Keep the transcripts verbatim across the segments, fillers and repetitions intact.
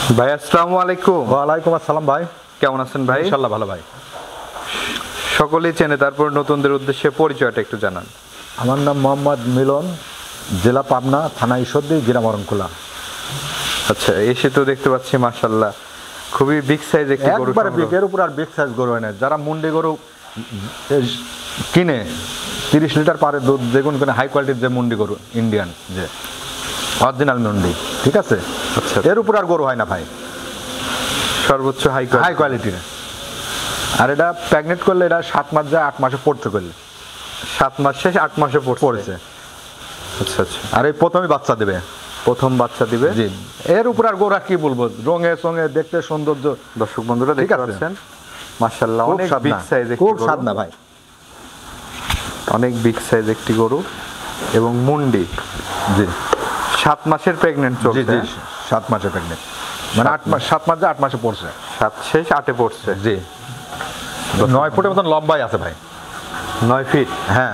ভাই আসসালামু আলাইকুম। ওয়ালাইকুম আসসালাম ভাই, কেমন আছেন ভাই? ইনশাআল্লাহ ভালো ভাই। সকলেই চেনে, তারপর নতুনদের উদ্দেশ্যে পরিচয়টা একটু জানান। আমার নাম মোহাম্মদ মিলন, জেলা পাবনা, থানা ঈশ্বরদী, গ্রাম অরণকুলা। আচ্ছা, এসে তো দেখতে পাচ্ছি মাশাআল্লাহ খুবই বিগ সাইজ একটি গরু। একবারে বিগ, এর উপর আর বিগ সাইজ গরু হয় না। যারা মুন্ডি গরু কিনে তিরিশ লিটার পারে দুধ, যেগুন কিনে হাই কোয়ালিটির যে মুন্ডি গরু, ইন্ডিয়ান যে অরিজিনাল মুন্ডি, ঠিক আছে, আচ্ছা, এর উপর আর গরু হয় না ভাই, সর্বোচ্চ হাই হাই কোয়ালিটির। আর এটা প্রেগনেন্ট করলে এটা সাত মাস যায়, আট মাসে পড়তে করলে সাত মাস শেষ আট মাসে পড়েছে। আচ্ছা আচ্ছা, আর এই প্রথমই বাচ্চা দেবে, প্রথম বাচ্চা দিবে। জি, এর উপর আর গরু আর কি বলবো, রঙে সঙ্গে দেখতে সৌন্দর্য। দর্শক বন্ধুরা দেখতে পাচ্ছেন মাশাআল্লাহ অনেক বিগ সাইজ, খুব সাদনা ভাই, অনেক বিগ সাইজ একটি গরু এবং মুন্ডি। জি, সাত মাসের প্রেগনেন্ট চলছে। জি, সাত মাসের প্রেগনেন্ট, মানে আট মাস, সাত মাস যায় আট মাসে পড়ছে, সাত শেষ আটে পড়ছে। জি, নয় ফুটের মতন লম্বাই আছে ভাই, নয় ফিট। হ্যাঁ,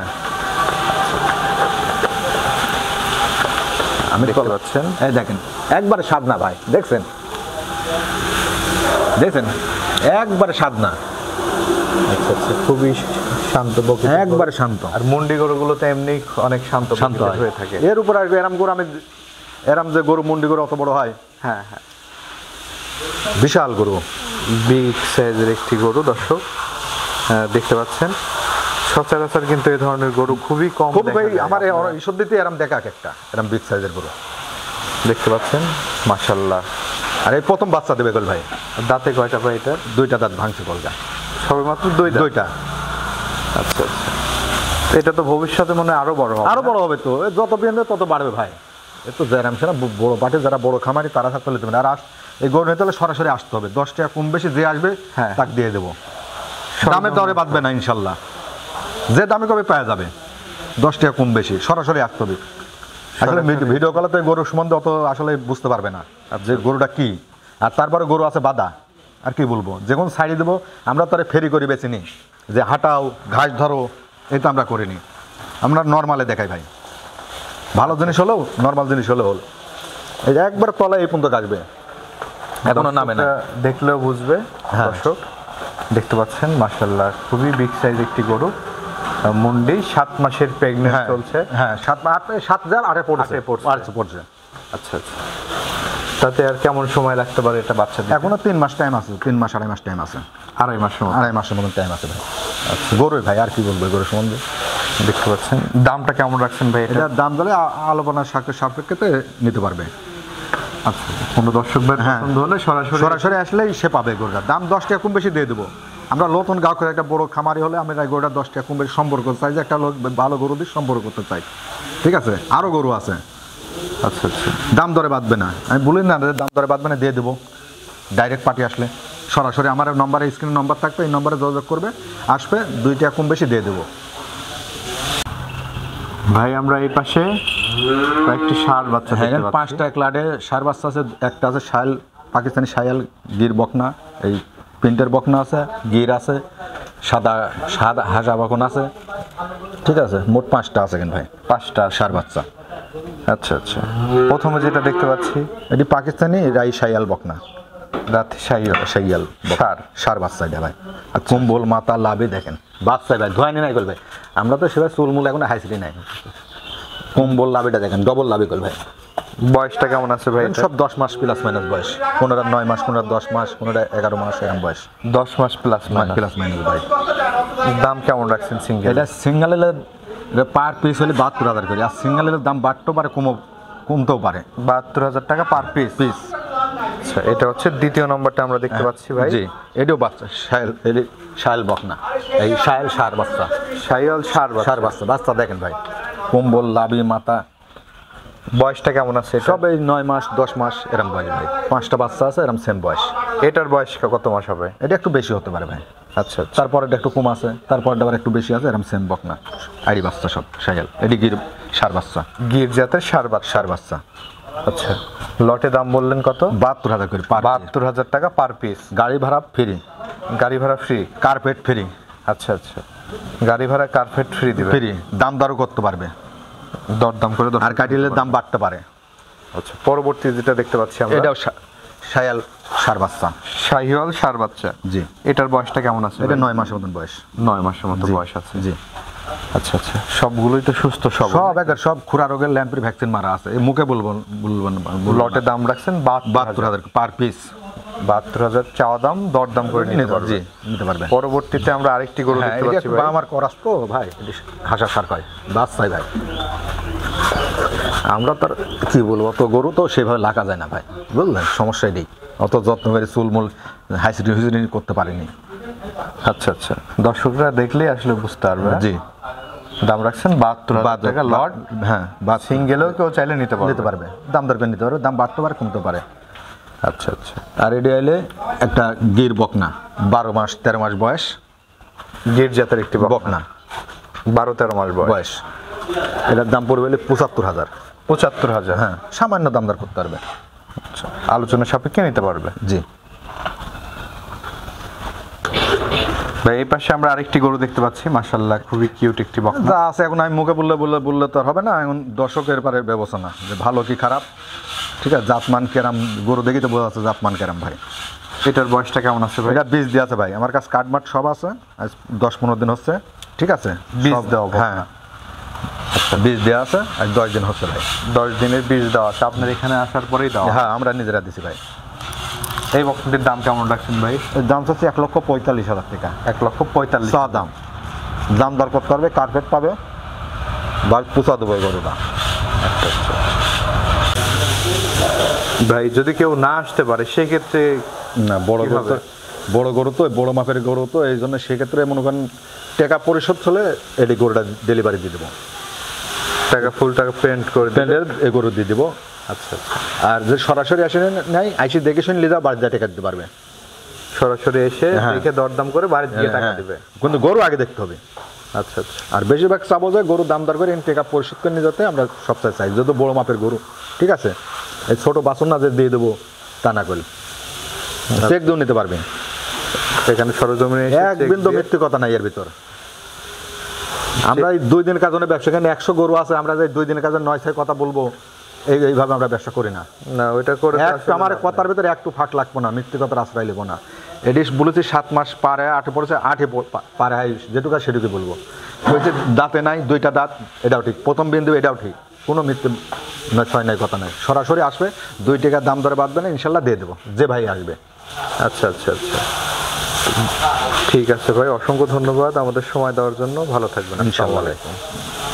আমি দেখতে পাচ্ছেন, এই দেখেন একবারে সাদনা ভাই, দেখছেন দেখছেন একবারে সাদনা। আচ্ছা আচ্ছা, খুবই শান্ত প্রকৃতির, একবারে শান্ত। আর মুন্ডি গরুগুলো তো এমনি অনেক শান্ত শান্ত প্রকৃতির হয়ে থাকে। এর উপর আসবে এরম গরু, আমি এরম যে গরু মুন্ডি গরু অত বড় হয়, হ্যাঁ হ্যাঁ, বিশাল গরু, বিগ সাইজের একটি গরু। দর্শক আহ, দেখতে পাচ্ছেন সচরাচর কিন্তু এই ধরনের গরু খুবই কম খুব দেখা ভাই, যায়। আমার ঈশ্বর দিতে এরম দেখা একটা এরম বিগ সাইজের গরু দেখতে পাচ্ছেন মাশাআল্লাহ। আর এই প্রথম বাচ্চা দেবে কল ভাই। দাঁতে কয়টা ভাই এটা? দুইটা দাঁত ভাঙছে কলকা, সবে মাত্র দুইটা। দুইটা। আচ্ছা আচ্ছা, এটা তো ভবিষ্যতে মনে হয় আরো বড় হবে। আরো বড় হবে তো, এ যত বিয়ে তত বাড়বে ভাই। এ তো জ্যারাম সেনা বড় পাটে, যারা বড় খামারি তারা থাকতে নিতে হবে। আর আস এই গরু নিতে হলে সরাসরি আসতে হবে, দশ টাকা কম বেশি যে আসবে হ্যাঁ, তাকে দিয়ে দেবো, দামে দরে বাঁধবে না ইনশাল্লাহ, যে দামে কবে পাওয়া যাবে, দশ টাকা কম বেশি সরাসরি আসতে হবে। আসলে ভিডিও কলে তো গরুর সম্বন্ধে অত আসলে বুঝতে পারবে না, আর যে গরুটা কি, আর তারপরে গরু আছে বাধা, আর কি বলবো, যেমন সাইডে দেবো আমরা তো ফেরি করে বেছে নিই, যে হাঁটাও ঘাস ধরো, এটা আমরা করিনি, আমরা নর্মালে দেখাই ভাই। ভালো জিনিস হলেও নর্মাল জিনিস হলেও হল, এই যে একবার তলায় এই পর্যন্ত আসবে, এখনো নামে না, দেখলেও বুঝবে। হ্যাঁ। দর্শক দেখতে পাচ্ছেন মাশাআল্লাহ খুবই বিগ সাইজ একটি গরু, মুন্ডি, সাত মাসের প্রেগনেন্ট চলছে। হ্যাঁ, সাত আট সাত হাজার আটে পড়ছে, আটে পড়ছে। আটে পড়ছে। আচ্ছা আচ্ছা, তাতে আর কেমন সময় লাগতে পারে এটা বাচ্চা দিতে? এখনো তিন মাস টাইম আছে, তিন মাস আড়াই মাস টাইম আছে, আড়াই মাস সময়, আড়াই মাসের মতন টাইম আছে ভাই। আচ্ছা, গরুই ভাই, আর কি বলবো গরুর সম্বন্ধে। দেখতে পাচ্ছেন দামটা কেমন রাখছেন ভাই? এটা এটার দাম দিলে আলোচনার সাপেক্ষে নিতে পারবে। আচ্ছা, কোনো দর্শক ভাই পছন্দ হলে সরাসরি সরাসরি আসলেই সে পাবে গরুটার দাম দশ টাকা কম বেশি দিয়ে দেবো। আমরা নতুন গ্রাহকের একটা বড় খামারি হলে আমরা এই গরুটা দশ টাকা কম বেশি সম্পর্ক করতে চাই, যে একটা লোক ভালো গরু দিয়ে সম্পর্ক করতে চাই, ঠিক আছে। আরও গরু আছে। আচ্ছা আচ্ছা, দাম দরে বাঁধবে না, আমি বলি না দাম দরে বাঁধবে না, দিয়ে দেবো ডাইরেক্ট পার্টি আসলে সরাসরি আমার নম্বরে, স্ক্রিনে নম্বর থাকবে, এই নম্বরে যোগাযোগ করবে, আসবে, দুই টাকা কম বেশি দিয়ে দেবো। ভাই আমরা এই পাশে কয়েকটি ষাঁড় বাচ্চা দেখতে পাচ্ছি। পাঁচটা ক্লাডে ষাঁড় বাচ্চা আছে, একটা আছে শায়াল, পাকিস্তানি শায়াল গির বকনা, এই প্রিন্টের বকনা আছে, গির আছে, সাদা সাদা হাসা বকন আছে, ঠিক আছে, মোট পাঁচটা আছে কিন্তু ভাই, পাঁচটা ষাঁড় বাচ্চা। আচ্ছা আচ্ছা, প্রথমে যেটা দেখতে পাচ্ছি এটি পাকিস্তানি রাই শায়াল বকনা, রাতে শাইয়াল শাইয়াল ষাঁড় ষাঁড় বাচ্চা এটা ভাই। আর কুম্বল মাথা লাভে দেখেন বাচ্চা ভাই, ধোয়ানি নাই করবে, আমরা তো সেটা চুলমুল এখন হাইসিটি নাই, কুম্বল লাভেটা দেখেন ডবল লাভে করবে। বয়সটা কেমন আছে ভাই? সব দশ মাস প্লাস মাইনাস বয়স, কোনোটা নয় মাস, কোনোটা দশ মাস, কোনোটা এগারো মাস, এরকম বয়স, দশ মাস প্লাস মাইনাস প্লাস মাইনাস ভাই। দাম কেমন রাখছেন সিঙ্গেল? এটা সিঙ্গেলের পার পিস হলে বাহাত্তর হাজার করে, আর সিঙ্গেলের দাম বাড়তেও পারে, কমও কমতেও পারে। বাহাত্তর হাজার টাকা পার পিস পিস। আচ্ছা, এটা হচ্ছে দ্বিতীয় নম্বরটা আমরা দেখতে পাচ্ছি ভাই। জি, এটাও বাচ্চা শায়াল, এটি শায়াল বকনা, এই শায়াল ষাঁড় বাচ্চা, শাইয়াল ষাঁড় ষাঁড় বাচ্চা, বাচ্চা দেখেন ভাই, কম্বল লাভি মাথা। বয়সটা কেমন আছে? সব এই নয় মাস দশ মাস এরম বয়স ভাই, পাঁচটা বাচ্চা আছে এরম সেম বয়স। এটার বয়স কত মাস হবে? এটা একটু বেশি হতে পারে ভাই। আচ্ছা আচ্ছা, তারপরে এটা একটু কম আছে, তারপরে আবার একটু বেশি আছে, এরম সেম বকনা আইডি বাচ্চা সব শায়াল, এটি গির ষাঁড় বাচ্চা, গির জাতের ষাঁড় বাচ্চা। ষাঁড় বাচ্চা। আচ্ছা, লটে দাম বললেন কত? বাহাত্তর হাজার করে, বাহাত্তর হাজার টাকা পার পিস। গাড়ি ভাড়া ফ্রি, গাড়ি ভাড়া ফ্রি, কার্পেট ফ্রি। আচ্ছা আচ্ছা, গাড়ি ভাড়া কার্পেট ফ্রি দিবে, ফ্রি, দাম দরও করতে পারবে, দরদাম করে। আর কাটিলের দাম বাড়তে পারে। আচ্ছা, পরবর্তী যেটা দেখতে পাচ্ছি আমরা, এটাও শায়াল সার বাচ্চা। শাহিওয়াল সার বাচ্চা। জি। এটার বয়সটা কেমন আছে? এটা নয় মাসের মতন বয়স। নয় মাসের মতো জি। বয়স আছে। জি। আচ্ছা আচ্ছা, সবগুলোই তো সুস্থ সব? সব একের সব খুরা রোগের ল্যাম্পির ভ্যাকসিন মারা আছে। এই মুখে বলবো বলবো না। লটের দাম রাখছেন বাহাত্তর হাজার পার পিস। বাহাত্তর হাজার চাওয়া দাম, দর দাম করে নিতে পারবে। জি, নিতে পারবে। পরবর্তীতে আমরা আরেকটি গরু হ্যাঁ, দেখতে এটা পাচ্ছি একটু ভাই। আমার করাস তো ভাই, হাসা সার কয় বাচ্চাই ভাই। আমরা তার কি বলবো, অত গরু তো সেভাবে লাগা যায় না ভাই, বুঝলেন? সমস্যাই নেই, অত যত্ন করে চুলমুল হাইসিটি হুইসিটি করতে পারিনি। আচ্ছা আচ্ছা, দর্শকরা দেখলে আসলে বুঝতে পারবে। জি। দাম রাখছেন বাহাত্তর হাজার টাকা লট। হ্যাঁ, বা সিঙ্গেলেও কেউ চাইলে নিতে পারবে। নিতে পারবে, দাম দর করে নিতে পারবে, দাম বাড়তে পারে কমতে পারে। আচ্ছা আচ্ছা। আর এটি এলে একটা গির বকনা, বারো মাস তেরো মাস বয়স, গির জাতের একটি বকনা, বারো তেরো মাস বয়স। বয়স। এটার দাম পড়বে হলে পঁচাত্তর হাজার। পঁচাত্তর হাজার হ্যাঁ, সামান্য দাম দর করতে পারবে। আচ্ছা, আলোচনা সাপেক্ষে নিতে পারবে। জি। ভাই এই পাশে আমরা আরেকটি গরু দেখতে পাচ্ছি, মাশাআল্লাহ খুবই কিউট একটি বকনা। যা আছে এখন আমি মুখে বললে বললে বললে তো আর হবে না, এখন দর্শকের পারে বিবেচনা যে ভালো কি খারাপ। ঠিক আছে, জাতমান কেরাম গরু দেখি তো বোঝা যাচ্ছে জাতমান কেরাম ভাই। এটার বয়সটা কেমন আছে ভাই? এটা বীজ দিয়ে আছে ভাই, আমার কাছে কাঠমাট সব আছে, আজ দশ পনেরো দিন হচ্ছে। ঠিক আছে, বীজ সব দেওয়া বকনা। হ্যাঁ, আচ্ছা, বীজ দেওয়া আছে, আজ দশ দিন হচ্ছে ভাই। দশ দিনের বীজ দেওয়া আছে, আপনার এখানে আসার পরেই দেওয়া? হ্যাঁ, আমরা নিজেরা দিছি ভাই। এই বকনাটির দাম কেমন রাখছেন ভাই? এর দাম হচ্ছে এক লক্ষ পঁয়তাল্লিশ হাজার টাকা। এক লক্ষ পঁয়তাল্লিশ চা দাম, দাম দর করতে পারবে, কার্পেট পাবে বা পুষা দেবো এই গরুটা। আচ্ছা আচ্ছা ভাই, যদি কেউ না আসতে পারে সেক্ষেত্রে না, বড় গরু তো, বড় গরু তো, বড় মাপের গরু তো, এই জন্য সেক্ষেত্রে মনে করেন টাকা পরিশোধ হলে এটি গরুটা ডেলিভারি দিয়ে দেবো, টাকা ফুল টাকা পেমেন্ট করে দেবে। পেন্ডের এই গরু দিয়ে দেবো। আচ্ছা আচ্ছা, আর যে সরাসরি আসে নাই, আইসি দেখে শুনে লিজা বাড়ি যা টাকা দিতে পারবে। সরাসরি এসে হ্যাঁ। দেখে দরদাম করে বাড়ি গিয়ে টাকা হ্যাঁ, দিবে। কিন্তু গরু আগে দেখতে হবে। আচ্ছা আচ্ছা, আর বেশিরভাগ চাবো যে গরু দাম দর করে টাকা পরিশোধ করে নিয়ে যেতে আমরা সবচেয়ে চাই, যেহেতু বড় মাপের গরু। ঠিক আছে, এই ছোটো বাসন না যে দিয়ে দেবো তা না করলে চেক দিয়েও নিতে পারবে। এখানে সরজমিনে এসে এক check বিন্দু দিয়ে- মৃত্যু কথা নাই এর ভিতর। আমরা এই দুই দিন কাজে ব্যবসা, এখানে একশো গরু আছে, আমরা যে দুই দিনের কাজে নয় ছয় কথা বলবো এই এইভাবে আমরা ব্যবসা করি না। না ওইটা করে তো একটু আসলে আমার লাভ কথার ভিতরে একটু ফাঁক লাগবো না, মৃত্যু কথার আশ্রয় নেবো না। এডিস বলেছি সাত মাস পারে আটে পড়েছে, আটে পারে যেটুকু সেটুকু বলবো। বলছে দাঁতে নাই, দুইটা দাঁত, এটাও ঠিক। প্রথম বিন্দু এটাও ঠিক, কোনো মৃত্যু নয় ছয় নাই কথা নাই। সরাসরি আসবে, দুই টাকার দাম দরে বাঁধবে না, ইনশাল্লাহ দিয়ে দেবো যে ভাই আসবে। নেই। আচ্ছা আচ্ছা আচ্ছা, ঠিক আছে ভাই, অসংখ্য ধন্যবাদ আমাদের সময় দেওয়ার জন্য। ভালো থাকবেন। ইনশাআল্লাহ। আসসালামু আলাইকুম।